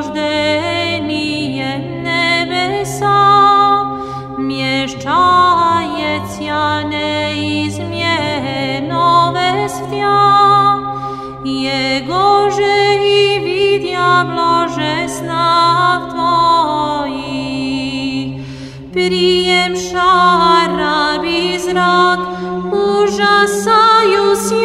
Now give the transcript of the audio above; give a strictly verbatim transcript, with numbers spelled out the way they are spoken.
rождением небеса, mieszczajec ja neizmierno westja, Jego że i widia blażesnaw Twoich. Прием шараби зрак, ужасаюсь